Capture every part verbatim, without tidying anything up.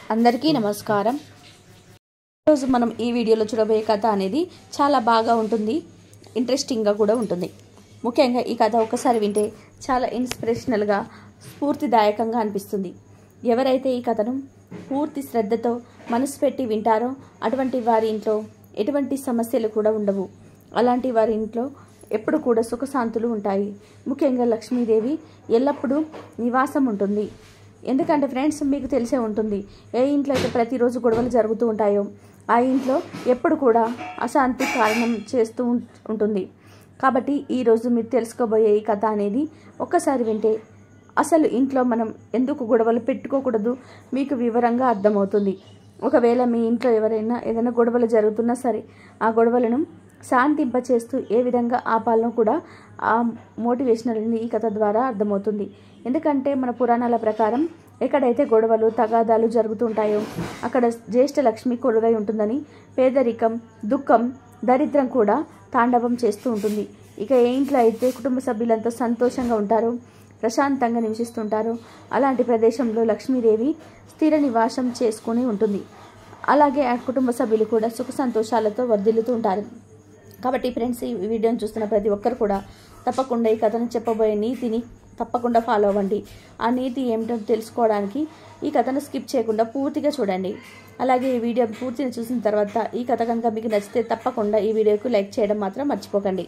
అందరికీ నమస్కారం। ఈరోజు మనం ఈ వీడియోలో చూడబోయే కథ అనేది చాలా బాగా ఉంటుంది, ఇంట్రెస్టింగ్గా కూడా ఉంటుంది। ముఖ్యంగా ఈ కథ ఒకసారి వింటే చాలా ఇన్స్పిరేషనల్గా స్ఫూర్తిదాయకంగా అనిపిస్తుంది। ఎవరైతే ఈ కథను పూర్తి శ్రద్ధతో మనసు పెట్టి వింటారో అటువంటి వారి ఇంట్లో ఎటువంటి సమస్యలు కూడా ఉండవు। అలాంటి వారి ఇంట్లో ఎప్పుడు కూడా సుఖశాంతులు ఉంటాయి। ముఖ్యంగా లక్ష్మీదేవి ఎల్లప్పుడూ నివాసం ఉంటుంది। ఎందుకంటే ఫ్రెండ్స్, మీకు తెలిసే ఉంటుంది, ఏ ఇంట్లో అయితే ప్రతిరోజు గొడవలు జరుగుతూ ఉంటాయో ఆ ఇంట్లో ఎప్పుడు కూడా అశాంతి కారణం చేస్తూ ఉంటుంది। కాబట్టి ఈరోజు మీరు తెలుసుకోబోయే ఈ కథ అనేది ఒక్కసారి వింటే అసలు ఇంట్లో మనం ఎందుకు గొడవలు పెట్టుకోకూడదు మీకు వివరంగా అర్థమవుతుంది। ఒకవేళ మీ ఇంట్లో ఎవరైనా ఏదైనా గొడవలు జరుగుతున్నా సరే ఆ గొడవలను శాంతింపచేస్తూ ఏ విధంగా ఆపాలనో కూడా ఆ మోటివేషనల్ ఈ కథ ద్వారా అర్థమవుతుంది। ఎందుకంటే మన పురాణాల ప్రకారం ఎక్కడైతే గొడవలు తగాదాలు జరుగుతుంటాయో అక్కడ జ్యేష్ఠ లక్ష్మి కొలువై ఉంటుందని, పేదరికం దుఃఖం దరిద్రం కూడా తాండవం చేస్తూ ఉంటుంది। ఇక ఏ ఇంట్లో అయితే కుటుంబ సభ్యులంతా సంతోషంగా ఉంటారో ప్రశాంతంగా నివసిస్తుంటారో అలాంటి ప్రదేశంలో లక్ష్మీదేవి స్థిర నివాసం చేసుకుని ఉంటుంది। అలాగే ఆ కుటుంబ సభ్యులు కూడా సుఖ సంతోషాలతో వర్ధిల్లుతూ ఉంటారు। కాబట్టి ఫ్రెండ్స్, ఈ వీడియోని చూస్తున్న ప్రతి ఒక్కరు కూడా తప్పకుండా ఈ కథను చెప్పబోయే నీతిని తప్పకుండా ఫాలో అవ్వండి। ఆ నీతి ఏమిటో తెలుసుకోవడానికి ఈ కథను స్కిప్ చేయకుండా పూర్తిగా చూడండి। అలాగే ఈ వీడియో పూర్తిగా చూసిన తర్వాత ఈ కథ కనుక మీకు నచ్చితే తప్పకుండా ఈ వీడియోకు లైక్ చేయడం మాత్రం మర్చిపోకండి।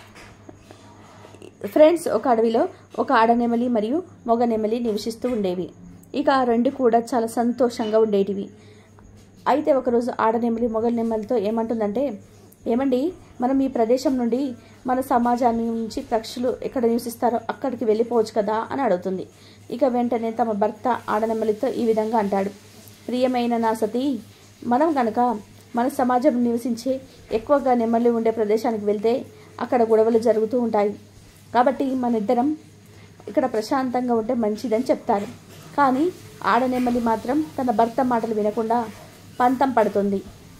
ఫ్రెండ్స్, ఒక అడవిలో ఒక ఆడనెమలి మరియు మొగ నెమలి నివసిస్తూ ఉండేవి। ఇక ఆ రెండు కూడా చాలా సంతోషంగా ఉండేటివి। అయితే ఒకరోజు ఆడనెమలి మొగ నెమలితో ఏమంటుందంటే, ఏమండి, మనం ఈ ప్రదేశం నుండి మన సమాజాన్ని నుంచి పక్షులు ఎక్కడ నివసిస్తారో అక్కడికి వెళ్ళిపోవచ్చు కదా అని అడుగుతుంది। ఇక వెంటనే తమ భర్త ఆడనెమలితో ఈ విధంగా అంటాడు, ప్రియమైన నా సతీ, మనం కనుక మన సమాజం నివసించే ఎక్కువగా నెమలి ఉండే ప్రదేశానికి వెళ్తే అక్కడ గొడవలు జరుగుతూ ఉంటాయి। కాబట్టి మన ఇద్దరం ఇక్కడ ప్రశాంతంగా ఉంటే మంచిదని చెప్తారు। కానీ ఆడనెమలి మాత్రం తన భర్త మాటలు వినకుండా పంతం పడుతుంది।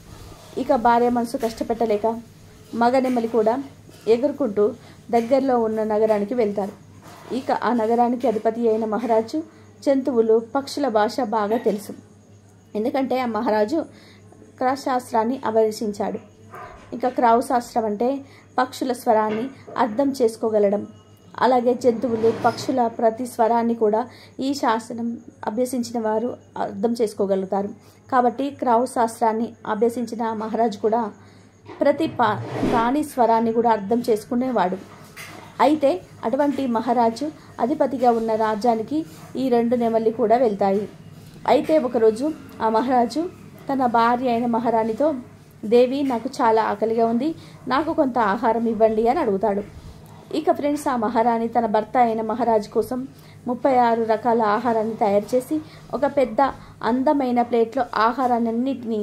ఇక భార్య మనసు కష్టపెట్టలేక మగ నెమలి కూడా ఎగురుకుంటూ దగ్గరలో ఉన్న నగరానికి వెళ్తారు। ఇక ఆ నగరానికి అధిపతి అయిన మహారాజు జంతువులు పక్షుల భాష బాగా తెలుసు। ఎందుకంటే ఆ మహారాజు క్రాస్ శాస్త్రాన్ని అభ్యసించాడు। ఇక క్రావు శాస్త్రం అంటే పక్షుల స్వరాన్ని అర్థం చేసుకోగలడం। అలాగే జంతువులు పక్షుల ప్రతి స్వరాన్ని కూడా ఈ శాస్త్రం అభ్యసించిన వారు అర్థం చేసుకోగలుగుతారు। కాబట్టి క్రావు శాస్త్రాన్ని అభ్యసించిన మహారాజు కూడా ప్రతి ప్రాణి స్వరాన్ని కూడా అర్థం చేసుకునేవాడు। అయితే అటువంటి మహారాజు అధిపతిగా ఉన్న రాజ్యానికి ఈ రెండు నెమలి కూడా వెళ్తాయి। అయితే ఒకరోజు ఆ మహారాజు తన భార్య అయిన మహారాణితో, దేవి, నాకు చాలా ఆకలిగా ఉంది, నాకు కొంత ఆహారం ఇవ్వండి అని అడుగుతాడు। ఇక ఫ్రెండ్స్, ఆ మహారాణి తన భర్త అయిన మహారాజు కోసం ముప్పై ఆరు రకాల ఆహారాన్ని తయారు చేసి ఒక పెద్ద అందమైన ప్లేట్లో ఆహారాన్నింటినీ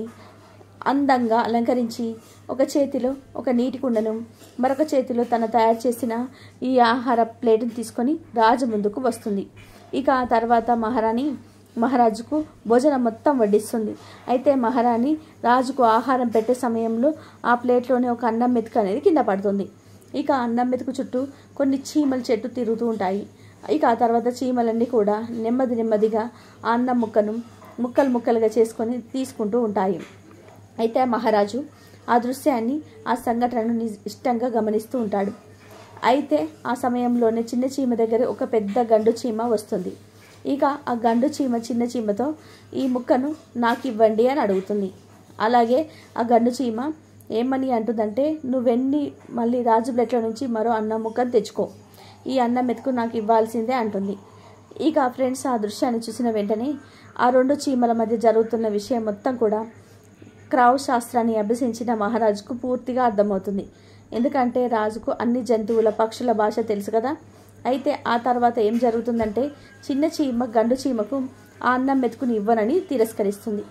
అందంగా అలంకరించి ఒక చేతిలో ఒక నీటి కుండను మరొక చేతిలో తన తయారు చేసిన ఈ ఆహార ప్లేటును తీసుకొని రాజు ముందుకు వస్తుంది। ఇక ఆ తర్వాత మహారాణి మహారాజుకు భోజనం మొత్తం వడ్డిస్తుంది। అయితే మహారాణి రాజుకు ఆహారం పెట్టే సమయంలో ఆ ప్లేట్లోనే ఒక అన్నం మెతుకు అనేది కింద పడుతుంది। ఇక అన్నం మెతుకు చుట్టూ కొన్ని చీమల చెట్టు తిరుగుతూ ఉంటాయి। ఇక ఆ తర్వాత చీమలన్నీ కూడా నెమ్మది నెమ్మదిగా ఆ అన్నం ముక్కను ముక్కలు ముక్కలుగా చేసుకొని తీసుకుంటూ ఉంటాయి। అయితే మహారాజు ఆ దృశ్యాన్ని ఆ సంఘటనను ఇష్టంగా గమనిస్తూ ఉంటాడు। అయితే ఆ సమయంలోనే చిన్న చీమ దగ్గర ఒక పెద్ద గండు చీమ వస్తుంది। ఇక ఆ గండు చీమ చిన్న చీమతో ఈ ముక్కను నాకు ఇవ్వండి అని అడుగుతుంది। అలాగే ఆ గండు చీమ ఏమని అంటుందంటే, నువ్వెన్ని మళ్ళీ రాజు ప్లేట్లో నుంచి మరో అన్నం ముక్కను తెచ్చుకో, ఈ అన్నం మెతుకు నాకు ఇవ్వాల్సిందే అంటుంది। ఇక ఫ్రెండ్స్, ఆ దృశ్యాన్ని చూసిన వెంటనే ఆ రెండు చీమల మధ్య జరుగుతున్న విషయం మొత్తం కూడా క్రావు శాస్త్రాన్ని అభ్యసించిన మహారాజుకు పూర్తిగా అర్థమవుతుంది। ఎందుకంటే రాజుకు అన్ని జంతువుల పక్షుల భాష తెలుసు కదా। అయితే ఆ తర్వాత ఏం జరుగుతుందంటే, చిన్న చీమ గండు చీమకు ఆ అన్నం మెతుకుని ఇవ్వనని తిరస్కరిస్తుంది।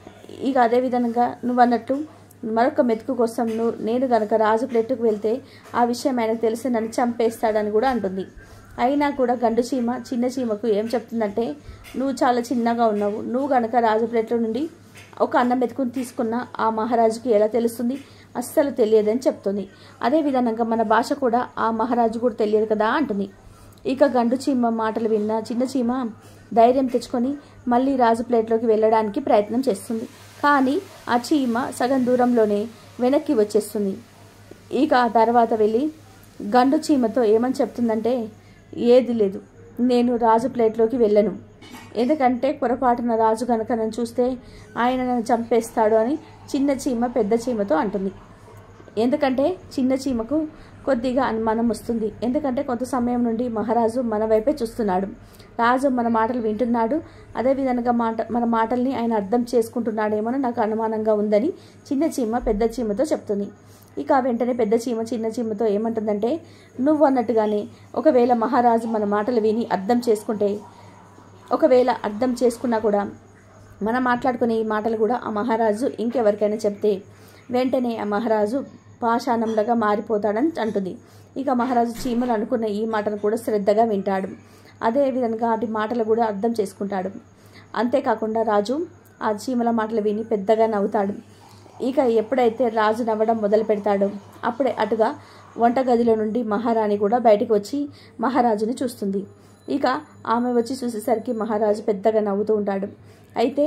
ఇక అదేవిధంగా నువ్వు అన్నట్టు మరొక మెతుకు కోసం నువ్వు నేను గనక రాజు ప్లేటుకు వెళ్తే ఆ విషయం ఆయనకు తెలిసి నన్ను చంపేస్తాడని కూడా అంటుంది। అయినా కూడా గండు చీమ చిన్న చీమకు ఏం చెప్తుందంటే, నువ్వు చాలా చిన్నగా ఉన్నావు, నువ్వు గనక రాజు ప్లేట్లో నుండి ఒక అన్నం మెతుకుని తీసుకున్న ఆ మహారాజుకి ఎలా తెలుస్తుంది, అస్సలు తెలియదని చెప్తుంది। అదేవిధంగా మన భాష కూడా ఆ మహారాజు కూడా తెలియదు కదా అంటుంది। ఇక గండు చీమ మాటలు విన్న చిన్న చీమ ధైర్యం తెచ్చుకొని మళ్ళీ రాజు ప్లేట్లోకి వెళ్ళడానికి ప్రయత్నం చేస్తుంది. కానీ ఆ చీమ సగం దూరంలోనే వెనక్కి వచ్చేస్తుంది. ఇక ఆ తర్వాత వెళ్ళి గండు చీమతో ఏమని చెప్తుందంటే, ఏది లేదు, నేను రాజు ప్లేట్లోకి వెళ్ళను. ఎందుకంటే పొరపాటున రాజు కనుక నన్ను చూస్తే ఆయన నన్ను చంపేస్తాడు అని చిన్న చీమ పెద్ద చీమతో అంటుంది. ఎందుకంటే చిన్న చీమకు కొద్దిగా అనుమానం వస్తుంది. ఎందుకంటే కొంత సమయం నుండి మహారాజు మన వైపే చూస్తున్నాడు. రాజు మన మాటలు వింటున్నాడు. అదేవిధంగా మాట మన మాటల్ని ఆయన అర్థం చేసుకుంటున్నాడేమో నాకు అనుమానంగా ఉందని చిన్న చీమ పెద్ద చీమతో చెప్తుంది. ఇక వెంటనే పెద్ద చీమ చిన్న చీమతో ఏమంటుందంటే, నువ్వు అన్నట్టుగానే ఒకవేళ మహారాజు మన మాటలు విని అర్థం చేసుకుంటే, ఒకవేళ అర్థం చేసుకున్నా కూడా మనం మాట్లాడుకునే ఈ మాటలు కూడా ఆ మహారాజు ఇంకెవరికైనా చెప్తే వెంటనే ఆ మహారాజు పాషాణంలాగా మారిపోతాడని అంటుంది. ఇక మహారాజు చీమలు అనుకున్న ఈ మాటను కూడా శ్రద్ధగా వింటాడు. అదేవిధంగా వాటి మాటలు కూడా అర్థం చేసుకుంటాడు. అంతేకాకుండా రాజు ఆ చీమల మాటలు విని పెద్దగా నవ్వుతాడు. ఇక ఎప్పుడైతే రాజు నవ్వడం మొదలు పెడతాడో అప్పుడే అటుగా వంటగదిలో నుండి మహారాణి కూడా బయటకు వచ్చి మహారాజుని చూస్తుంది. ఇక ఆమె వచ్చి చూసేసరికి మహారాజు పెద్దగా నవ్వుతూ ఉంటాడు. అయితే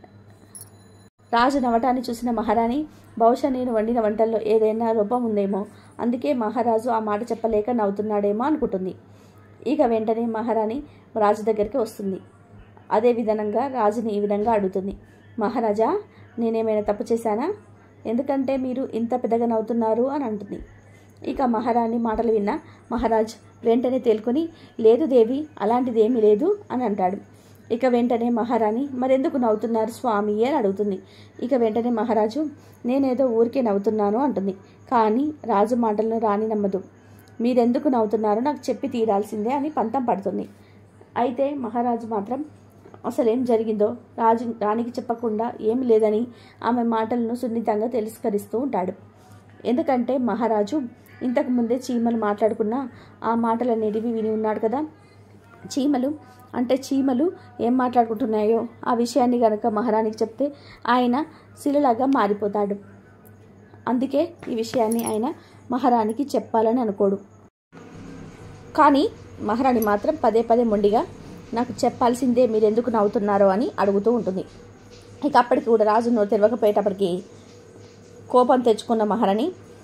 రాజు నవ్వటాన్ని చూసిన మహారాణి, బహుశా నేను వండిన వంటల్లో ఏదైనా లోపం ఉందేమో, అందుకే మహారాజు ఆ మాట చెప్పలేక నవ్వుతున్నాడేమో అనుకుంటుంది. ఇక వెంటనే మహారాణి రాజు దగ్గరికి వస్తుంది. అదే విధంగా రాజుని ఈ విధంగా అడుగుతుంది, మహారాజా, నేనేమైనా తప్పు చేశానా? ఎందుకంటే మీరు ఇంత పెద్దగా నవ్వుతున్నారు అని అంటుంది. ఇక మహారాణి మాటలు విన్న మహారాజ్ వెంటనే తేలుకొని, లేదు దేవి, అలాంటిదేమీ లేదు అని అంటాడు. ఇక వెంటనే మహారాణి, మరెందుకు నవ్వుతున్నారు స్వామి అని అడుగుతుంది. ఇక వెంటనే మహారాజు, నేనేదో ఊరికే నవ్వుతున్నాను అంటుంది. కానీ రాజు మాటలను రాణి నమ్మదు. మీరెందుకు నవ్వుతున్నారో నాకు చెప్పి తీరాల్సిందే అని పంతం పడుతుంది. అయితే మహారాజు మాత్రం అసలేం జరిగిందో రాజు రాణికి చెప్పకుండా ఏమి లేదని ఆమె మాటలను సున్నితంగా తిరస్కరిస్తూ ఉంటాడు. ఎందుకంటే మహారాజు ఇంతకుముందే చీమలు మాట్లాడుకున్న ఆ మాటలన్నిటివి విని ఉన్నాడు కదా. చీమలు అంటే చీమలు ఏం మాట్లాడుకుంటున్నాయో ఆ విషయాన్ని కనుక మహారాణికి చెప్తే ఆయన శిలలాగా మారిపోతాడు. అందుకే ఈ విషయాన్ని ఆయన మహారాణికి చెప్పాలని అనుకోడు. కానీ మహారాణి మాత్రం పదే పదే మొండిగా నాకు చెప్పాల్సిందే, మీరెందుకు నవ్వుతున్నారో అని అడుగుతూ ఉంటుంది. ఇక అప్పటికి కూడా రాజు నోరు తెరవకపోయేటప్పటికి కోపం తెచ్చుకున్న మహారాణి,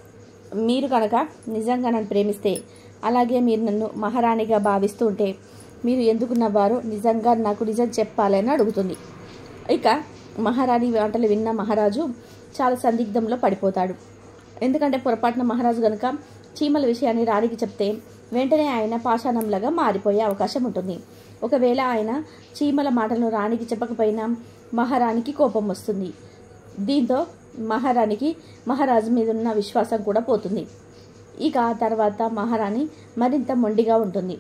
మీరు కనుక నిజంగా నన్ను ప్రేమిస్తే, అలాగే మీరు నన్ను మహారాణిగా భావిస్తూ ఉంటే మీరు ఎందుకు నవ్వారో నిజంగా నాకు నిజం చెప్పాలని అడుగుతుంది. ఇక మహారాణి మాటలు విన్న మహారాజు చాలా సందిగ్ధంలో పడిపోతాడు. ఎందుకంటే పొరపాటున మహారాజు కనుక చీమల విషయాన్ని రాణికి చెప్తే వెంటనే ఆయన పాషాణంలాగా మారిపోయే అవకాశం ఉంటుంది. ఒకవేళ ఆయన చీమల మాటలను రాణికి చెప్పకపోయినా మహారాణికి కోపం వస్తుంది. దీంతో మహారాణికి మహారాజు మీద ఉన్న విశ్వాసం కూడా పోతుంది. ఇక ఆ తర్వాత మహారాణి మరింత మొండిగా ఉంటుంది.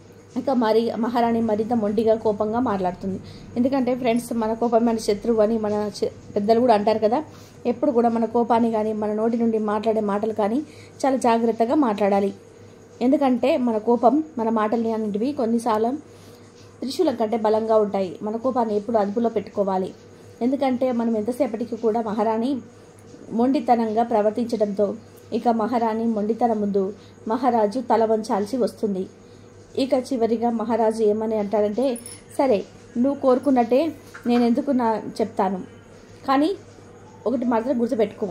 ఇక మరి మహారాణి మరింత మొండిగా కోపంగా మాట్లాడుతుంది. ఎందుకంటే ఫ్రెండ్స్, మన కోపం మన శత్రువు అని మన పెద్దలు కూడా అంటారు కదా. ఎప్పుడు కూడా మన కోపాన్ని కానీ మన నోటి నుండి మాట్లాడే మాటలు కానీ చాలా జాగ్రత్తగా మాట్లాడాలి. ఎందుకంటే మన కోపం మన మాటల్ని అన్నింటివి కొన్నిసార్లు త్రిశూలం కంటే బలంగా ఉంటాయి. మన కోపాన్ని ఎప్పుడు అదుపులో పెట్టుకోవాలి. ఎందుకంటే మనం ఎంతసేపటికి కూడా మహారాణి మొండితనంగా ప్రవర్తించడంతో ఇక మహారాణి మొండితనం ముందు మహారాజు తల వంచాల్సి వస్తుంది. ఇక చివరిగా మహారాజు ఏమని అంటాడంటే, సరే నువ్వు కోరుకున్నట్టే నేను ఎందుకు నా చెప్తాను, కానీ ఒకటి మాత్రం గుర్తుపెట్టుకో,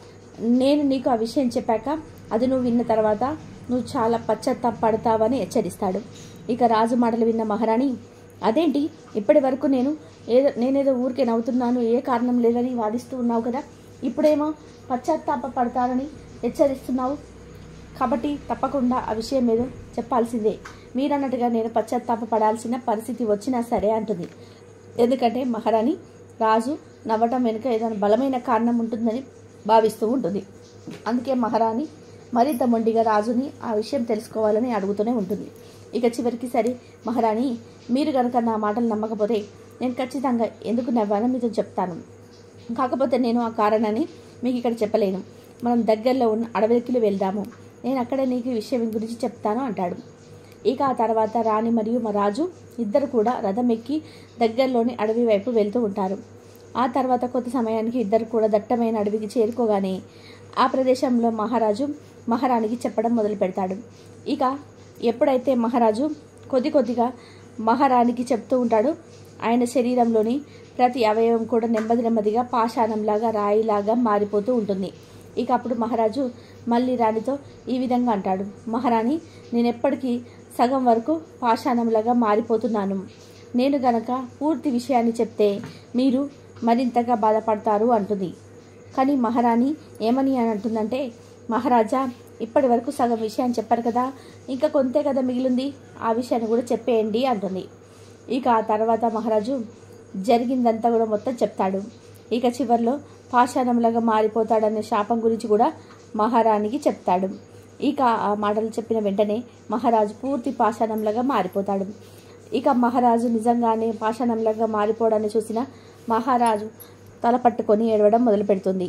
నేను నీకు ఆ విషయం చెప్పాక అది నువ్వు విన్న తర్వాత నువ్వు చాలా పశ్చాత్తాపడతావని హెచ్చరిస్తాడు. ఇక రాజు మాటలు విన్న మహారాణి, అదేంటి ఇప్పటి వరకు నేను ఏదో నేనేదో ఊరికే నవ్వుతున్నాను, ఏ కారణం లేదని వాదిస్తూ ఉన్నావు కదా, ఇప్పుడేమో పశ్చాత్తాప పడతానని హెచ్చరిస్తున్నావు, కాబట్టి తప్పకుండా ఆ విషయం ఏదో చెప్పాల్సిందే, మీరన్నట్టుగా నేను పశ్చాత్తాప పడాల్సిన పరిస్థితి వచ్చినా సరే అంటుంది. ఎందుకంటే మహారాణి రాజు నవ్వటం వెనుక ఏదైనా బలమైన కారణం ఉంటుందని భావిస్తూ ఉంటుంది. అందుకే మహారాణి మరింత మొండిగా రాజుని ఆ విషయం తెలుసుకోవాలని అడుగుతూనే ఉంటుంది. ఇక చివరికి సరే మహారాణి, మీరు కనుక నా మాటలు నమ్మకపోతే నేను ఖచ్చితంగా ఎందుకు నవ్వానో మీతో చెప్తాను. కాకపోతే నేను ఆ కారణాన్ని మీకు ఇక్కడ చెప్పలేను. మనం దగ్గరలో ఉన్న అడవికి వెళ్దాము, నేను అక్కడే నీకు ఈ విషయం గురించి చెప్తాను అంటాడు. ఇక ఆ తర్వాత రాణి మరియు మా రాజు ఇద్దరు కూడా రథం ఎక్కి దగ్గరలోని అడవి వైపు వెళ్తూ ఉంటారు. ఆ తర్వాత కొద్ది సమయానికి ఇద్దరు కూడా దట్టమైన అడవికి చేరుకోగానే ఆ ప్రదేశంలో మహారాజు మహారాణికి చెప్పడం మొదలు పెడతాడు. ఇక ఎప్పుడైతే మహారాజు కొద్ది కొద్దిగా మహారాణికి చెప్తూ ఉంటాడో ఆయన శరీరంలోని ప్రతి అవయవం కూడా నెమ్మది నెమ్మదిగా పాషాణంలాగా రాయిలాగా మారిపోతూ ఉంటుంది. ఇక అప్పుడు మహారాజు మళ్ళీ రాణితో ఈ విధంగా అంటాడు, మహారాణి, నేను ఎప్పటికీ సగం వరకు పాషాణంలాగా మారిపోతున్నాను. నేను గనక పూర్తి విషయాన్ని చెప్తే మీరు మరింతగా బాధపడతారు అంటుంది. కానీ మహారాణి ఏమని అని అంటుందంటే, మహారాజా, ఇప్పటి వరకు సగం విషయాన్ని చెప్పారు కదా, ఇంకా కొంతే కదా మిగిలింది, ఆ విషయాన్ని కూడా చెప్పేయండి అంటుంది. ఇక ఆ తర్వాత మహారాజు జరిగిందంతా కూడా మొత్తం చెప్తాడు. ఇక చివరిలో పాషాణంలాగా మారిపోతాడనే శాపం గురించి కూడా మహారాణికి చెప్తాడు. ఇక ఆ మాటలు చెప్పిన వెంటనే మహారాజు పూర్తి పాషాణంలాగా మారిపోతాడు. ఇక మహారాజు నిజంగానే పాషాణంలాగా మారిపోవడాన్ని చూసిన మహారాజు తల పట్టుకొని ఏడవడం మొదలు పెడుతుంది.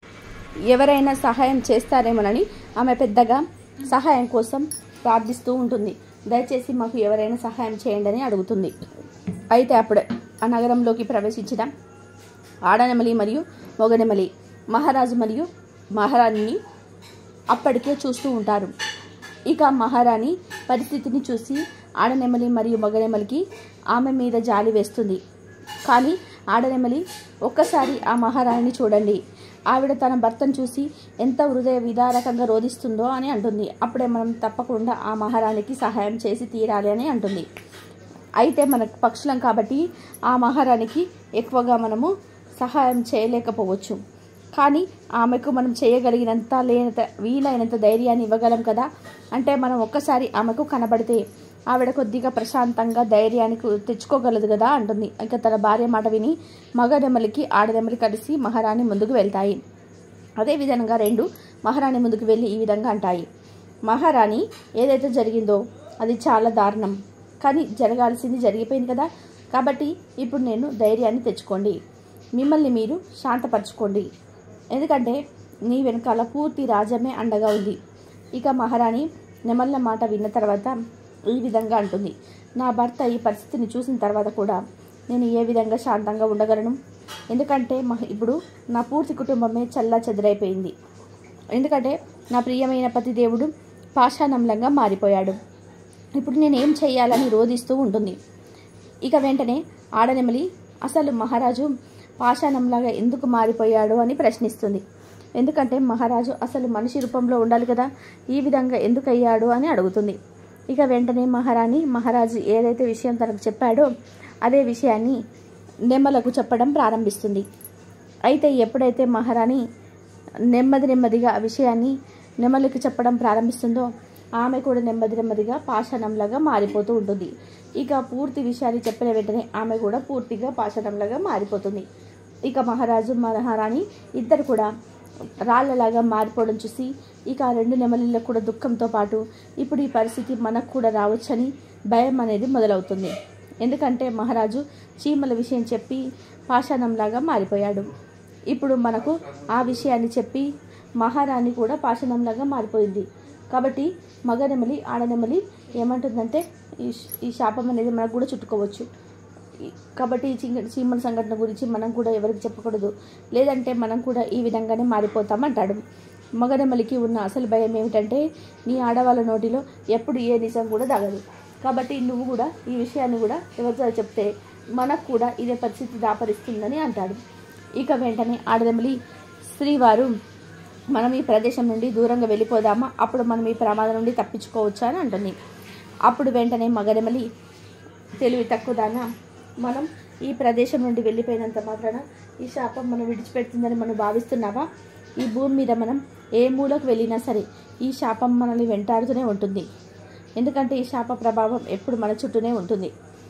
ఎవరైనా సహాయం చేస్తారేమోనని ఆమె పెద్దగా సహాయం కోసం ప్రార్థిస్తూ ఉంటుంది. దయచేసి మాకు ఎవరైనా సహాయం చేయండి అని అడుగుతుంది. అయితే అప్పుడే ఆ నగరంలోకి ప్రవేశించిన ఆడనెమలి మరియు మొగనెమలి మహారాజు మరియు మహారాణిని అప్పటికే చూస్తూ ఉంటారు. ఇక మహారాణి పరిస్థితిని చూసి ఆడనెమలి మరియు మొగనెమలికి ఆమె మీద జాలి వేస్తుంది. కానీ ఆడనెమలి, ఒక్కసారి ఆ మహారాణిని చూడండి, ఆవిడ తన భర్తను చూసి ఎంత హృదయ విదారకంగా రోధిస్తుందో అని అంటుంది. అప్పుడే మనం తప్పకుండా ఆ మహారాణికి సహాయం చేసి తీరాలి అని అంటుంది. అయితే మనకు పక్షులం కాబట్టి ఆ మహారాణికి ఎక్కువగా మనము సహాయం చేయలేకపోవచ్చు. కానీ ఆమెకు మనం చేయగలిగినంత లేనంత వీలైనంత ధైర్యాన్ని ఇవ్వగలం కదా. అంటే మనం ఒక్కసారి ఆమెకు కనబడితే ఆవిడ కొద్దిగా ప్రశాంతంగా ధైర్యానికి తెచ్చుకోగలదు కదా అంటుంది. ఇంకా తన భార్య మాట విని మగనెమలికి ఆడనెమలి కలిసి మహారాణి ముందుకు వెళ్తాయి. అదేవిధంగా రెండు మహారాణి ముందుకు వెళ్ళి ఈ విధంగా అంటాయి, మహారాణి, ఏదైతే జరిగిందో అది చాలా దారుణం, కానీ జరగాల్సింది జరిగిపోయింది కదా. కాబట్టి ఇప్పుడు నేను ధైర్యాన్ని తెచ్చుకోండి, మిమ్మల్ని మీరు శాంతపరచుకోండి, ఎందుకంటే నీ వెనకాల పూర్తి రాజ్యమే అండగా ఉంది. ఇక మహారాణి నెమళ్ళ మాట విన్న తర్వాత ఈ విధంగా అంటుంది, నా భర్త ఈ పరిస్థితిని చూసిన తర్వాత కూడా నేను ఏ విధంగా శాంతంగా ఉండగలను? ఎందుకంటే ఇప్పుడు నా పూర్తి కుటుంబమే చల్లా చెదరైపోయింది. ఎందుకంటే నా ప్రియమైన పతిదేవుడు పాషాణంలంగా మారిపోయాడు. ఇప్పుడు నేను ఏం చేయాలని రోధిస్తూ ఉంటుంది. ఇక వెంటనే ఆడనెమలి అసలు మహారాజు పాషాణంలాగా ఎందుకు మారిపోయాడు అని ప్రశ్నిస్తుంది. ఎందుకంటే మహారాజు అసలు మనిషి రూపంలో ఉండాలి కదా, ఈ విధంగా ఎందుకు అయ్యాడు అని అడుగుతుంది. ఇక వెంటనే మహారాణి మహారాజు ఏదైతే విషయం తనకు చెప్పాడో అదే విషయాన్ని నెమలకు చెప్పడం ప్రారంభిస్తుంది. అయితే ఎప్పుడైతే మహారాణి నెమ్మది నెమ్మదిగా ఆ విషయాన్ని నెమలికి చెప్పడం ప్రారంభిస్తుందో ఆమె కూడా నెమ్మది నెమ్మదిగా పాషాణంలాగా మారిపోతూ ఉంటుంది. ఇక పూర్తి విషయాన్ని చెప్పిన వెంటనే ఆమె కూడా పూర్తిగా పాషాణంలాగా మారిపోతుంది. ఇక మహారాజు మహారాణి ఇద్దరు కూడా రాళ్ళలాగా మారిపోవడం చూసి ఇక ఆ రెండు నెమలిలకు కూడా దుఃఖంతో పాటు ఇప్పుడు ఈ పరిస్థితి మనకు కూడా రావచ్చని భయం అనేది మొదలవుతుంది. ఎందుకంటే మహారాజు చీమల విషయం చెప్పి పాషాణంలాగా మారిపోయాడు. ఇప్పుడు మనకు ఆ విషయాన్ని చెప్పి మహారాణి కూడా పాషాణంలాగా మారిపోయింది. కాబట్టి మగనెమలి ఆడనెమలి ఏమంటుందంటే ఈ ఈ శాపం అనేది మనకు కూడా చుట్టుకోవచ్చు. కాబట్టి ఈ చింగ చీమల సంఘటన గురించి మనం కూడా ఎవరికి చెప్పకూడదు, లేదంటే మనం కూడా ఈ విధంగానే మారిపోతామంటాడు. మగనెమలికి ఉన్న అసలు భయం ఏమిటంటే నీ ఆడవాళ్ళ నోటిలో ఎప్పుడు ఏ నిజం కూడా దాగదు. కాబట్టి నువ్వు కూడా ఈ విషయాన్ని కూడా ఎవరితో చెప్తే మనకు కూడా ఇదే పరిస్థితి దాపరిస్తుందని అంటాడు. ఇక వెంటనే ఆడనెమలి, శ్రీవారు మనం ఈ ప్రదేశం నుండి దూరంగా వెళ్ళిపోదామా, అప్పుడు మనం ఈ ప్రమాదం నుండి తప్పించుకోవచ్చా అని అంటుంది. అప్పుడు వెంటనే మగనెమలి, తెలివి తక్కువదానా, మనం ఈ ప్రదేశం నుండి వెళ్ళిపోయినంత మాత్రాన ఈ శాపం మనం విడిచిపెడుతుందని మనం భావిస్తున్నావా? ఈ భూమి మీద మనం ఏ మూలకు వెళ్ళినా సరే ఈ శాపం మనల్ని వెంటాడుతూనే ఉంటుంది. ఎందుకంటే ఈ శాప ప్రభావం ఎప్పుడు మన చుట్టూనే ఉంటుంది.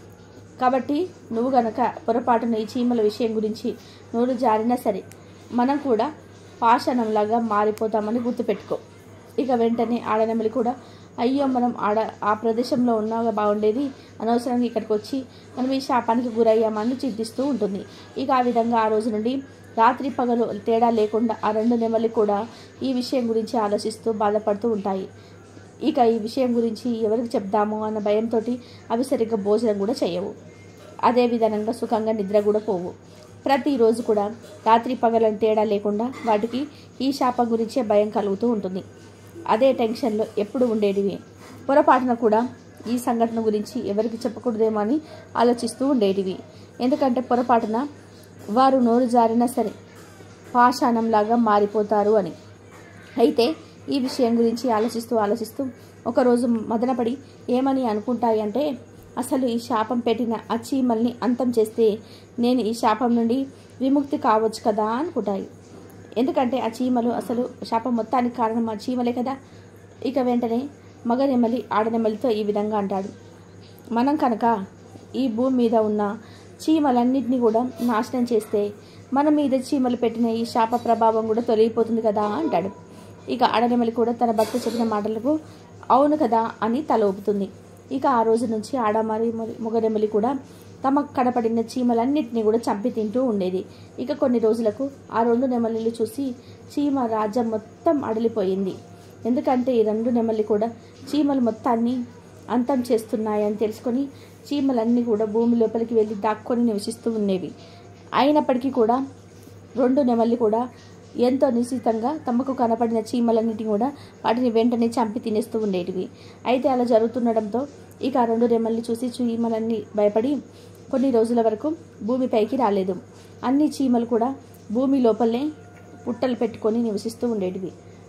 కాబట్టి నువ్వు గనక పొరపాటున ఈ చీమల విషయం గురించి నోరు జారినా సరే మనం కూడా పాషాణంలాగా మారిపోతామని గుర్తుపెట్టుకో. ఇక వెంటనే ఆడనెమలి కూడా, అయ్యో మనం ఆడ ఆ ప్రదేశంలో ఉన్నా బాగుండేది, అనవసరంగా ఇక్కడికి వచ్చి మనం ఈ శాపానికి గురయ్యామని చింతిస్తూ ఉంటుంది. ఇక ఆ విధంగా ఆ రోజు నుండి రాత్రి పగలు తేడా లేకుండా ఆ రెండు నెమలి కూడా ఈ విషయం గురించి ఆలోచిస్తూ బాధపడుతూ ఉంటాయి. ఇక ఈ విషయం గురించి ఎవరికి చెప్దాము అన్న భయంతో అవి సరిగ్గా భోజనం కూడా చేయవు. అదే విధంగా సుఖంగా నిద్ర కూడా పోవు. ప్రతిరోజు కూడా రాత్రి పగలని తేడా లేకుండా వాటికి ఈ శాపం గురించే భయం కలుగుతూ ఉంటుంది. అదే టెన్షన్లో ఎప్పుడు ఉండేటివి. పొరపాటున కూడా ఈ సంఘటన గురించి ఎవరికి చెప్పకూడదేమో అని ఆలోచిస్తూ ఉండేటివి. ఎందుకంటే పొరపాటున వారు నోరు జారినా సరే పాషాణంలాగా మారిపోతారు అని. అయితే ఈ విషయం గురించి ఆలోచిస్తూ ఆలోచిస్తూ ఒకరోజు మదనపడి ఏమని అనుకుంటాయి అంటే, అసలు ఈ శాపం పెట్టిన ఆ చీమల్ని అంతం చేస్తే నేను ఈ శాపం నుండి విముక్తి కావచ్చు కదా అనుకుంటాయి. ఎందుకంటే ఆ చీమలు అసలు శాపం మొత్తానికి కారణం ఆ చీమలే కదా. ఇక వెంటనే మగ నెమలి ఆడనెమలితో ఈ విధంగా అంటాడు, మనం కనుక ఈ భూమి మీద ఉన్న చీమలన్నింటినీ కూడా నాశనం చేస్తే మన మీద చీమలు పెట్టిన ఈ శాప ప్రభావం కూడా తొలగిపోతుంది కదా అంటాడు. ఇక ఆడనెమలి కూడా తన భర్త చెప్పిన మాటలకు అవును కదా అని తల ఊపుతుంది. ఇక ఆ రోజు నుంచి ఆడ మరి మొగనెమలి కూడా తమకు కనపడిన చీమలన్నింటినీ కూడా చంపి తింటూ ఉండేది. ఇక కొన్ని రోజులకు ఆ రెండు నెమలిలు చూసి చీమ రాజ్యం మొత్తం అడలిపోయింది. ఎందుకంటే ఈ రెండు నెమలి కూడా చీమలు మొత్తాన్ని అంతం చేస్తున్నాయని తెలుసుకొని చీమలన్నీ కూడా భూమి లోపలికి వెళ్ళి దాక్కొని నివసిస్తూ ఉండేవి. అయినప్పటికీ కూడా రెండు నెమళ్ళు కూడా ఎంతో నిశ్చితంగా తమకు కనపడిన చీమలన్నింటినీ కూడా వాటిని వెంటనే చంపి తినేస్తూ ఉండేటివి. అయితే అలా జరుగుతుండడంతో ఇక ఆ రెండు నెమళ్ళు చూసి చీమలన్నీ భయపడి కొన్ని రోజుల వరకు భూమిపైకి రాలేదు. అన్ని చీమలు కూడా భూమి లోపలనే పుట్టలు పెట్టుకొని నివసిస్తూ ఉండేటివి.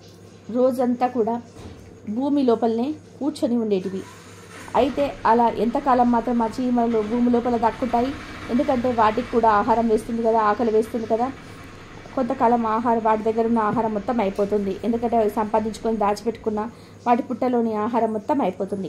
రోజంతా కూడా భూమి లోపలనే కూర్చొని ఉండేటివి. అయితే అలా ఎంతకాలం మాత్రం ఆ చీమలు భూమి లోపల దక్కుంటాయి? ఎందుకంటే వాటికి కూడా ఆహారం వేస్తుంది కదా, ఆకలి వేస్తుంది కదా. కొంతకాలం ఆహారం వాటి దగ్గర ఉన్న ఆహారం మొత్తం అయిపోతుంది. ఎందుకంటే అవి సంపాదించుకొని దాచిపెట్టుకున్న వాటి పుట్టలోని ఆహారం మొత్తం అయిపోతుంది.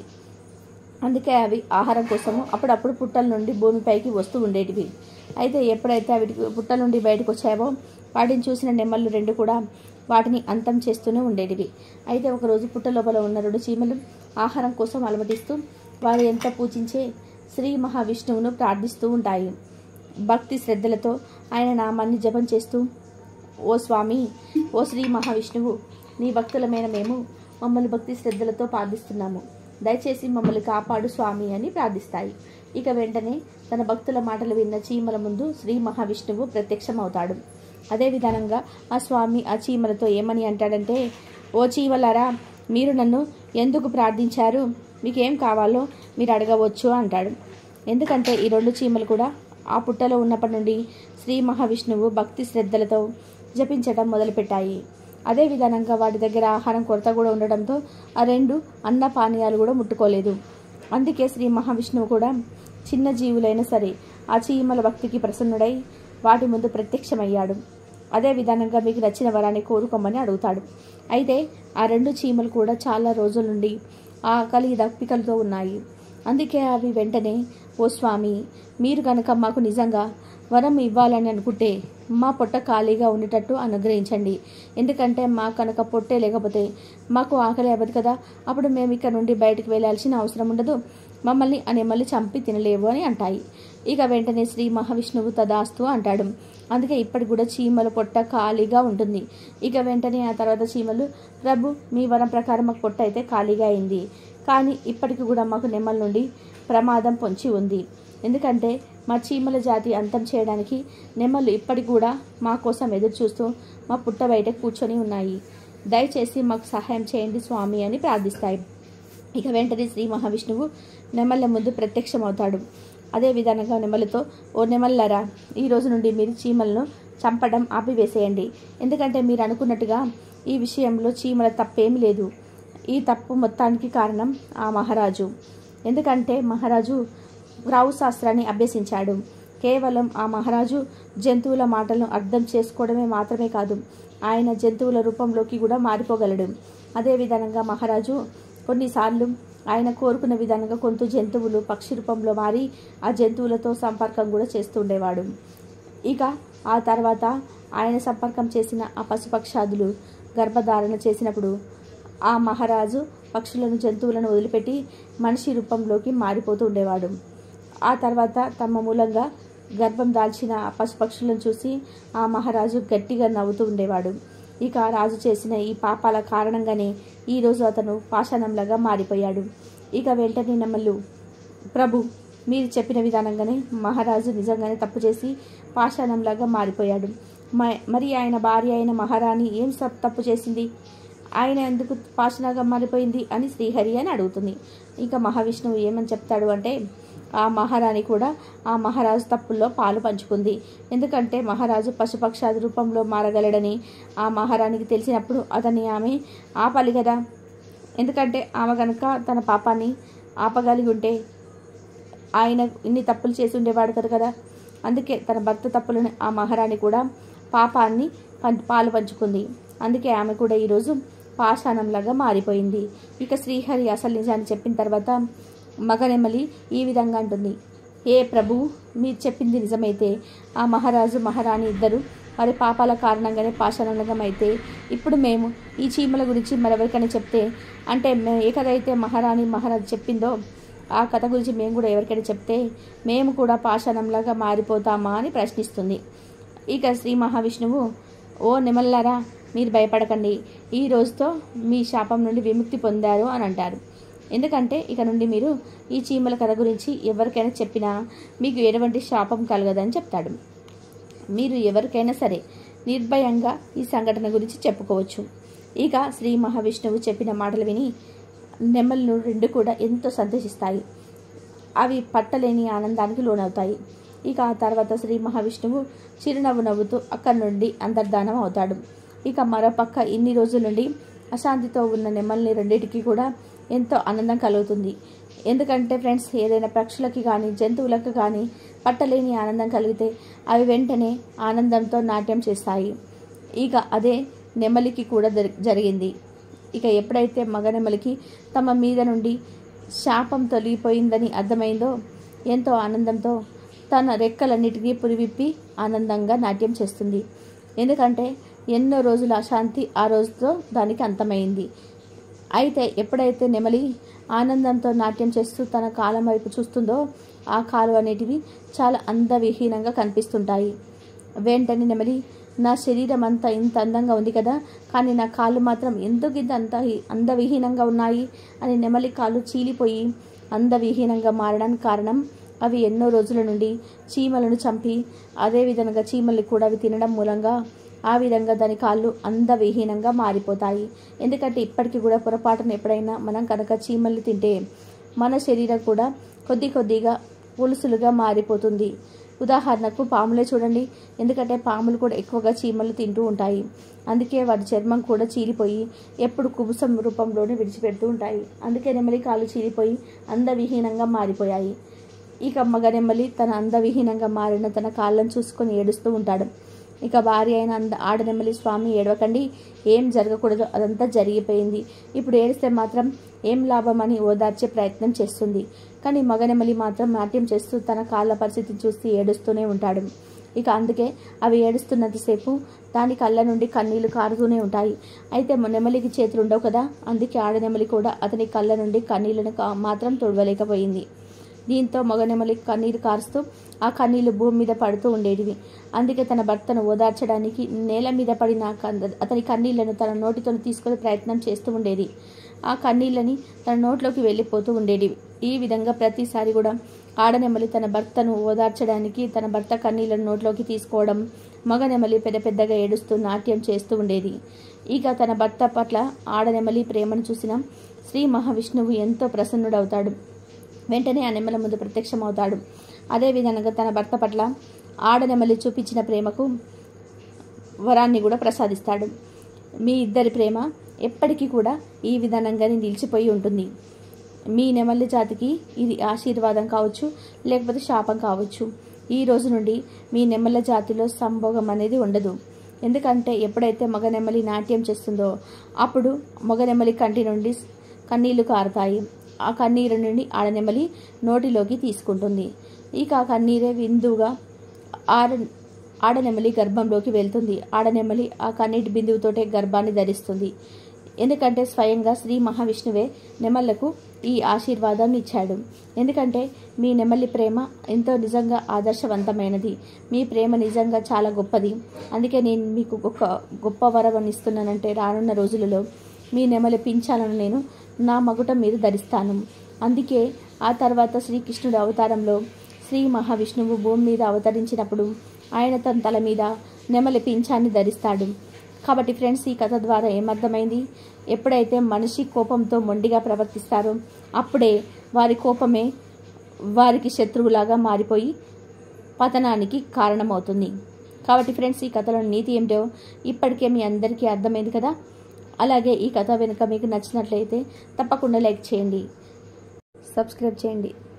అందుకే అవి ఆహారం కోసము అప్పుడప్పుడు పుట్టల నుండి భూమిపైకి వస్తూ ఉండేటివి. అయితే ఎప్పుడైతే అవి పుట్టల నుండి బయటకు వచ్చాయో వాటిని చూసిన నెమళ్ళు రెండు కూడా వాటిని అంతం చేస్తూనే ఉండేటివి. అయితే ఒకరోజు పుట్ట లోపల ఉన్న రెండు చీమలు ఆహారం కోసం అలమటిస్తూ వారు ఎంత పూజించే శ్రీ మహావిష్ణువును ప్రార్థిస్తూ ఉంటాయి. భక్తి శ్రద్ధలతో ఆయన నామాన్ని జపం చేస్తూ, ఓ స్వామి, ఓ శ్రీ మహావిష్ణువు, నీ భక్తులమైన మేము మమ్మల్ని భక్తి శ్రద్ధలతో ప్రార్థిస్తున్నాము, దయచేసి మమ్మల్ని కాపాడు స్వామి అని ప్రార్థిస్తాయి. ఇక వెంటనే తన భక్తుల మాటలు విన్న చీమల ముందు శ్రీ మహావిష్ణువు ప్రత్యక్షమవుతాడు. అదే విధానంగా ఆ స్వామి ఆ చీమలతో ఏమని అంటాడంటే, ఓ చీమలారా, మీరు నన్ను ఎందుకు ప్రార్థించారు? మీకేం కావాలో మీరు అడగవచ్చు అంటాడు. ఎందుకంటే ఈ రెండు చీమలు కూడా ఆ పుట్టలో ఉన్నప్పటి నుండి శ్రీ మహావిష్ణువు భక్తి శ్రద్ధలతో జపించడం మొదలుపెట్టాయి. అదే విధానంగా వాటి దగ్గర ఆహారం కొరత కూడా ఉండడంతో ఆ రెండు అన్న పానీయాలు కూడా ముట్టుకోలేదు. అందుకే శ్రీ మహావిష్ణువు కూడా చిన్న జీవులైనా సరే ఆ చీమల భక్తికి ప్రసన్నుడై వాటి ముందు ప్రత్యక్షమయ్యాడు. అదే విధానంగా మీకు నచ్చిన వరాన్ని కోరుకోమని అడుగుతాడు. అయితే ఆ రెండు చీమలు కూడా చాలా రోజుల నుండి ఆకలి దప్పికలతో ఉన్నాయి. అందుకే అవి వెంటనే, ఓ స్వామి, మీరు కనుక మాకు నిజంగా వరం ఇవ్వాలని అనుకుంటే మా పొట్ట ఖాళీగా ఉండేటట్టు అనుగ్రహించండి. ఎందుకంటే మా కనుక పొట్టే లేకపోతే మాకు ఆకలి అవ్వదు కదా, అప్పుడు మేము ఇక్కడ నుండి బయటకు వెళ్ళాల్సిన అవసరం ఉండదు, మమ్మల్ని ఆ నెమలి చంపి తినలేవు అని అంటాయి. ఇక వెంటనే శ్రీ మహావిష్ణువు తదాస్తు అంటాడు. అందుకే ఇప్పటికి కూడా చీమల పొట్ట ఖాళీగా ఉంటుంది. ఇక వెంటనే ఆ తర్వాత చీమలు, ప్రభు, మీ వరం ప్రకారం మాకు పొట్ట అయితే ఖాళీగా అయింది, కానీ ఇప్పటికి కూడా మాకు నెమల నుండి ప్రమాదం పొంచి ఉంది. ఎందుకంటే మా చీమల జాతి అంతం చేయడానికి నెమళ్ళు ఇప్పటికి కూడా మా కోసం ఎదురు చూస్తూ మా పుట్ట బయట కూర్చొని ఉన్నాయి. దయచేసి మాకు సహాయం చేయండి స్వామి అని ప్రార్థిస్తాయి. ఇక వెంటనే శ్రీ మహావిష్ణువు నెమళ్ళ ముందు ప్రత్యక్షమవుతాడు. అదే విధానంగా నెమలితో, ఓ నెమళ్ళరా, ఈ రోజు నుండి మీరు చీమలను చంపడం ఆపివేసేయండి. ఎందుకంటే మీరు అనుకున్నట్టుగా ఈ విషయంలో చీమల తప్పేమీ లేదు. ఈ తప్పు మొత్తానికి కారణం ఆ మహారాజు. ఎందుకంటే మహారాజు రావు శాస్త్రాన్ని అభ్యసించాడు. కేవలం ఆ మహారాజు జంతువుల మాటలను అర్థం చేసుకోవడమే మాత్రమే కాదు, ఆయన జంతువుల రూపంలోకి కూడా మారిపోగలడు. అదే విధానంగా మహారాజు కొన్నిసార్లు ఆయన కోరుకున్న విధానంగా కొంత జంతువులు పక్షి రూపంలో మారి ఆ జంతువులతో సంపర్కం కూడా చేస్తూ ఉండేవాడు. ఇక ఆ తర్వాత ఆయన సంపర్కం చేసిన ఆ పశుపక్షాదులు గర్భధారణ చేసినప్పుడు ఆ మహారాజు పక్షులను జంతువులను వదిలిపెట్టి మనిషి రూపంలోకి మారిపోతూ ఉండేవాడు. ఆ తర్వాత తమ మూలంగా గర్భం దాల్చిన పశుపక్షులను చూసి ఆ మహారాజు గట్టిగా నవ్వుతూ ఉండేవాడు. ఇక రాజు చేసిన ఈ పాపాల కారణంగానే ఈరోజు అతను పాషాణంలాగా మారిపోయాడు. ఇక వెంటనే నెమళ్ళు, ప్రభు, మీరు చెప్పిన విధానంగానే మహారాజు నిజంగానే తప్పు చేసి పాషాణంలాగా మారిపోయాడు. మరి ఆయన భార్య అయిన మహారాణి ఏం తప్పు చేసింది? ఆయన ఎందుకు పాషాణంగా మారిపోయింది అని శ్రీహరి అని అడుగుతుంది. ఇంకా మహావిష్ణువు ఏమని చెప్తాడు అంటే, ఆ మహారాణి కూడా ఆ మహారాజు తప్పుల్లో పాలు పంచుకుంది. ఎందుకంటే మహారాజు పశుపక్షాది రూపంలో మారగలడని ఆ మహారాణికి తెలిసినప్పుడు అతన్ని ఆమె ఆపాలి కదా. ఎందుకంటే ఆమె కనుక తన పాపాన్ని ఆపగలిగి ఉంటే ఆయన ఇన్ని తప్పులు చేసి ఉండేవాడు కదా కదా అందుకే తన భర్త తప్పులను ఆ మహారాణి కూడా పాపాన్ని పాలు పంచుకుంది. అందుకే ఆమె కూడా ఈరోజు పాషాణంలాగా మారిపోయింది. ఇక శ్రీహరి అసలు నిజాన్ని చెప్పిన తర్వాత మగనెమలి ఈ విధంగా అంటుంది, ఏ ప్రభు, మీరు చెప్పింది నిజమైతే ఆ మహారాజు మహారాణి ఇద్దరు వారి పాపాల కారణంగానే పాషాణంగం అయితే ఇప్పుడు మేము ఈ చీమల గురించి మరెవరికైనా చెప్తే, అంటే ఏ కథ అయితే మహారాణి మహారాజు చెప్పిందో ఆ కథ గురించి మేము కూడా ఎవరికైనా చెప్తే మేము కూడా పాషాణంలాగా మారిపోతామా అని ప్రశ్నిస్తుంది. ఇక శ్రీ మహావిష్ణువు, ఓ నెమల్లారా, మీరు భయపడకండి, ఈ రోజుతో మీ శాపం నుండి విముక్తి పొందారు అని అంటారు. ఎందుకంటే ఇక నుండి మీరు ఈ చీమల కథ గురించి ఎవరికైనా చెప్పినా మీకు ఎటువంటి శాపం కలగదని చెప్తాడు. మీరు ఎవరికైనా సరే నిర్భయంగా ఈ సంఘటన గురించి చెప్పుకోవచ్చు. ఇక శ్రీ మహావిష్ణువు చెప్పిన మాటలు విని నెమళ్ళు రెండు కూడా ఎంతో సంతోషిస్తాయి. అవి పట్టలేని ఆనందానికి లోనవుతాయి. ఇక ఆ తర్వాత శ్రీ మహావిష్ణువు చిరునవ్వు నవ్వుతూ అక్కడి నుండి అంతర్ధానం అవుతాడు. ఇక మరోపక్క ఇన్ని రోజుల నుండి అశాంతితో ఉన్న నెమల్ని రెండింటికి కూడా ఎంతో ఆనందం కలుగుతుంది. ఎందుకంటే ఫ్రెండ్స్, ఏదైనా పక్షులకి కానీ జంతువులకు కానీ పట్టలేని ఆనందం కలిగితే అవి వెంటనే ఆనందంతో నాట్యం చేస్తాయి. ఇక అదే నెమలికి కూడా జరిగింది. ఇక ఎప్పుడైతే మగ నెమలికి తమ మీద నుండి శాపం తొలగిపోయిందని అర్థమైందో ఎంతో ఆనందంతో తన రెక్కలన్నిటికీ పురివిప్పి ఆనందంగా నాట్యం చేస్తుంది. ఎందుకంటే ఎన్నో రోజుల అశాంతి ఆ రోజుతో దానికి అంతమైంది. అయితే ఎప్పుడైతే నెమలి ఆనందంతో నాట్యం చేస్తూ తన కాలం వైపు చూస్తుందో ఆ కాలు అనేటివి చాలా అందవిహీనంగా కనిపిస్తుంటాయి. వెంటనే నెమలి, నా శరీరం అంతా ఇంత అందంగా ఉంది కదా, కానీ నా కాళ్ళు మాత్రం ఎందుకు ఇంత అంత అందవిహీనంగా ఉన్నాయి అని నెమలి కాళ్ళు చీలిపోయి అందవిహీనంగా మారడానికి కారణం అవి ఎన్నో రోజుల నుండి చీమలను చంపి అదేవిధంగా చీమల్ని కూడా అవి తినడం మూలంగా ఆ విధంగా దాని కాళ్ళు అందవిహీనంగా మారిపోతాయి. ఎందుకంటే ఇప్పటికీ కూడా పొరపాటున ఎప్పుడైనా మనం కనుక చీమల్ని తింటే మన శరీరం కూడా కొద్ది కొద్దిగా పులుసులుగా మారిపోతుంది. ఉదాహరణకు పాములే చూడండి. ఎందుకంటే పాములు కూడా ఎక్కువగా చీమలు తింటూ ఉంటాయి. అందుకే వాటి చర్మం కూడా చీలిపోయి ఎప్పుడు కుబుసం రూపంలోనే విడిచిపెడుతూ ఉంటాయి. అందుకే నెమలి కాళ్ళు చీలిపోయి అందవిహీనంగా మారిపోయాయి. ఇక మగ నెమలి తన అందవిహీనంగా మారిన తన కాళ్ళను చూసుకొని ఏడుస్తూ ఉంటాడు. ఇక భార్య అయిన అంద ఆడనెమలి, స్వామి ఏడవకండి, ఏం జరగకూడదు అదంతా జరిగిపోయింది, ఇప్పుడు ఏడిస్తే మాత్రం ఏం లాభం అని ఓదార్చే ప్రయత్నం చేస్తుంది. కానీ మగనెమలి మాత్రం నాట్యం చేస్తూ తన కాళ్ళ పరిస్థితిని చూసి ఏడుస్తూనే ఉంటాడు. ఇక అందుకే అవి ఏడుస్తున్నంతసేపు దాని కళ్ళ నుండి కన్నీళ్లు కారుతూనే ఉంటాయి. అయితే నెమలికి చేతులు ఉండవు కదా, అందుకే ఆడనెమలి కూడా అతని కళ్ళ నుండి కన్నీళ్లను మాత్రం తుడవలేకపోయింది. దీంతో మగనెమలి కన్నీరు కారుస్తూ ఆ కన్నీళ్లు భూమి మీద పడుతూ ఉండేటివి. అందుకే తన భర్తను ఓదార్చడానికి నేల మీద పడిన అతని కన్నీళ్లను తన నోటితో తీసుకునే ప్రయత్నం చేస్తూ ఉండేది. ఆ కన్నీళ్ళని తన నోట్లోకి వెళ్ళిపోతూ ఉండేటివి. ఈ విధంగా ప్రతిసారి కూడా ఆడనెమలి తన భర్తను ఓదార్చడానికి తన భర్త కన్నీళ్లను నోట్లోకి తీసుకోవడం, మగనెమలి పెద్ద పెద్దగా ఏడుస్తూ నాట్యం చేస్తూ ఉండేది. ఇక తన భర్త పట్ల ఆడనెమలి ప్రేమను చూసిన శ్రీ మహావిష్ణువు ఎంతో ప్రసన్నుడవుతాడు. వెంటనే ఆ నెమల ముందు ప్రత్యక్షమవుతాడు. అదేవిధంగా తన భర్త పట్ల ఆడనెమలి చూపించిన ప్రేమకు వరాన్ని కూడా ప్రసాదిస్తాడు. మీ ఇద్దరి ప్రేమ ఎప్పటికీ కూడా ఈ విధానంగానే నిలిచిపోయి ఉంటుంది. మీ నెమలి జాతికి ఇది ఆశీర్వాదం కావచ్చు, లేకపోతే శాపం కావచ్చు. ఈ రోజు నుండి మీ నెమల జాతిలో సంభోగం అనేది ఉండదు. ఎందుకంటే ఎప్పుడైతే మగ నెమలి నాట్యం చేస్తుందో అప్పుడు మగ నెమలి కంటి నుండి కన్నీళ్లు కారుతాయి. ఆ కన్నీరు నుండి ఆడనెమలి నోటిలోకి తీసుకుంటుంది. ఇక ఆ కన్నీరే విందుగా ఆడ ఆడనెమలి గర్భంలోకి వెళ్తుంది. ఆడనెమలి ఆ కన్నీటి బిందువుతోటే గర్భాన్ని ధరిస్తుంది. ఎందుకంటే స్వయంగా శ్రీ మహావిష్ణువే నెమళ్లకు ఈ ఆశీర్వాదం ఇచ్చాడు. ఎందుకంటే మీ నెమలి ప్రేమ ఎంతో నిజంగా ఆదర్శవంతమైనది. మీ ప్రేమ నిజంగా చాలా గొప్పది. అందుకే నేను మీకు ఒక గొప్ప వరం ఇస్తున్నానంటే రానున్న రోజులలో మీ నెమలి పింఛాలను నేను నా మగుట మీరు ధరిస్తాను. అందుకే ఆ తర్వాత శ్రీకృష్ణుడు అవతారంలో శ్రీ మహావిష్ణువు భూమి మీద అవతరించినప్పుడు ఆయన తన తల మీద నెమలి పింఛాన్ని ధరిస్తాడు. కాబట్టి ఫ్రెండ్స్, ఈ కథ ద్వారా ఏమర్థమైంది? ఎప్పుడైతే మనిషి కోపంతో మొండిగా ప్రవర్తిస్తారో అప్పుడే వారి కోపమే వారికి శత్రువులాగా మారిపోయి పతనానికి కారణమవుతుంది. కాబట్టి ఫ్రెండ్స్, ఈ కథలోని నీతి ఏమిటో ఇప్పటికే మీ అందరికీ అర్థమైంది కదా. అలాగే ఈ కథ వెనుక మీకు నచ్చినట్లయితే తప్పకుండా లైక్ చేయండి, సబ్స్క్రైబ్ చేయండి.